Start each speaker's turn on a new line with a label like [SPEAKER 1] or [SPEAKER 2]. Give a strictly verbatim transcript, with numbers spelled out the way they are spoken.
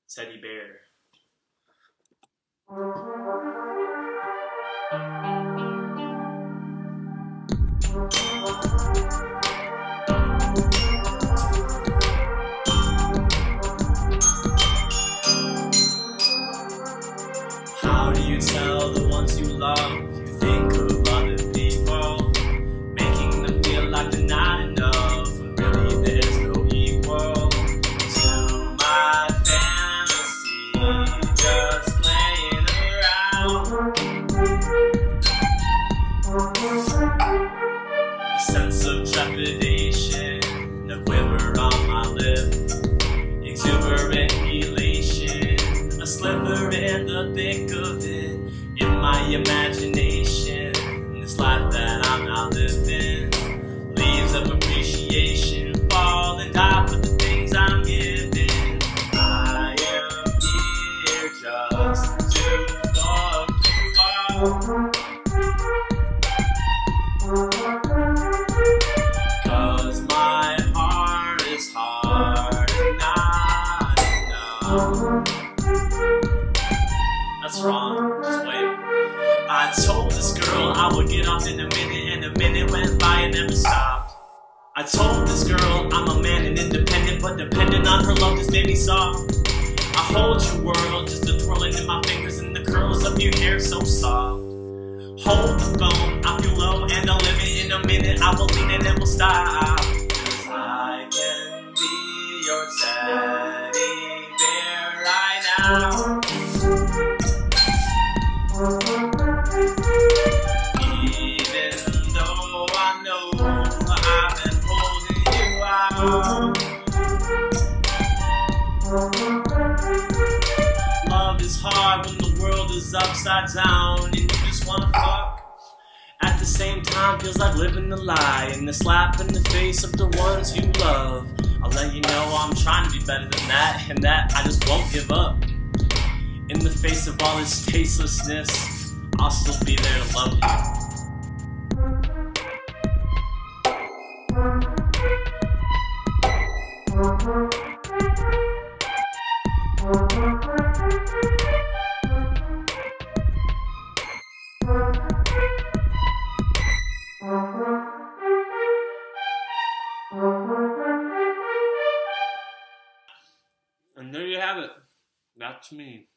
[SPEAKER 1] teddy bear. How do you tell the ones you love you think of other people, making them feel like they're not enough when really there's no equal to my fantasy, just playing around. A sense of trepidation, a quiver on my lip, exuberant elation, a sliver in the thick of it, in my imagination. This life that I'm now living, leaves of appreciation fall and die for the things I'm giving. I am here just to fuck you up, 'cause my heart is hard and not enough. That's wrong, just wait. I told this girl I would get off in a minute, and a minute went by and never stopped. I told this girl I'm a man and independent, but dependent on her love just made me soft. I hold you, world, just the twirling in my fingers and the curls of your hair so soft. Hold the phone, I feel low and I'll live it in a minute. I will lean and it will stop, 'cause I can be your teddy bear right now. Even though I know I've been holding you out. Love is hard when the world is upside down and you just wanna fuck. At the same time, feels like living the lie and the slap in the face of the ones you love. I'll let you know I'm trying to be better than that, and that I just won't give up. In the face of all this tastelessness, I'll still be there to love you. And there you have it. That's me.